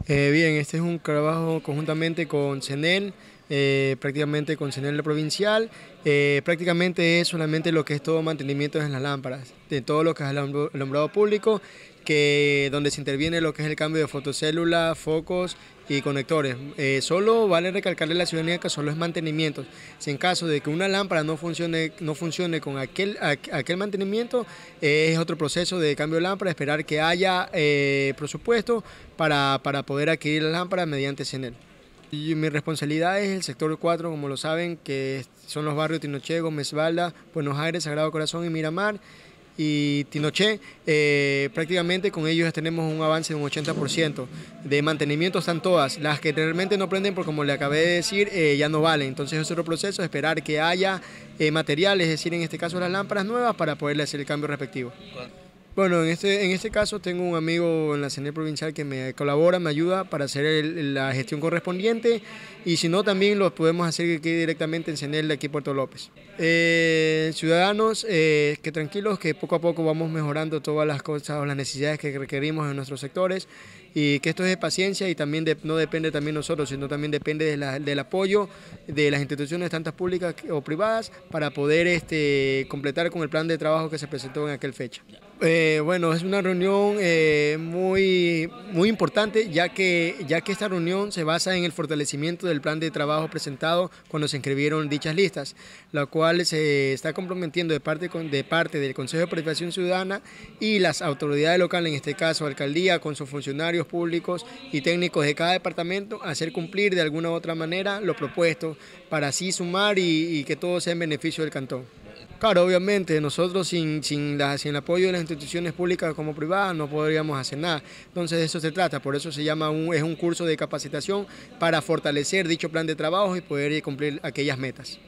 Bien, este es un trabajo conjuntamente con CENEL, prácticamente con CENEL provincial. Prácticamente es solamente lo que es todo mantenimiento en las lámparas, de todo lo que es el alumbrado público, donde se interviene lo que es el cambio de fotocélulas, focos y conectores. Solo vale recalcarle a la ciudadanía que solo es mantenimiento. Si en caso de que una lámpara no funcione con aquel mantenimiento, es otro proceso de cambio de lámpara, esperar que haya presupuesto para poder adquirir la lámpara mediante CENEL. Y mi responsabilidad es el sector 4, como lo saben, que son los barrios Tinoché, Gómez Balda, Buenos Aires, Sagrado Corazón y Miramar. Y Tinoché, prácticamente con ellos tenemos un avance de un 80%. De mantenimiento están todas, las que realmente no prenden, por como le acabé de decir, ya no valen. Entonces es otro proceso, esperar que haya materiales, es decir, en este caso las lámparas nuevas, para poderle hacer el cambio respectivo. Bueno, en este caso tengo un amigo en la CENEL provincial que me colabora, me ayuda para hacer la gestión correspondiente, y si no, también lo podemos hacer que quede directamente en CENEL de aquí Puerto López. Ciudadanos, que tranquilos, que poco a poco vamos mejorando todas las cosas o las necesidades que requerimos en nuestros sectores, y que esto es de paciencia y también no depende también de nosotros, sino también depende del apoyo de las instituciones, tantas públicas o privadas, para poder completar con el plan de trabajo que se presentó en aquel fecha. Bueno, es una reunión muy importante, ya que esta reunión se basa en el fortalecimiento del plan de trabajo presentado cuando se inscribieron dichas listas, la cual se está comprometiendo de parte del Consejo de Participación Ciudadana y las autoridades locales, en este caso alcaldía, con sus funcionarios públicos y técnicos de cada departamento, a hacer cumplir de alguna u otra manera lo propuesto, para así sumar y que todo sea en beneficio del cantón. Claro, obviamente, nosotros sin el apoyo de las instituciones públicas como privadas no podríamos hacer nada. Entonces de eso se trata, por eso es un curso de capacitación para fortalecer dicho plan de trabajo y poder cumplir aquellas metas.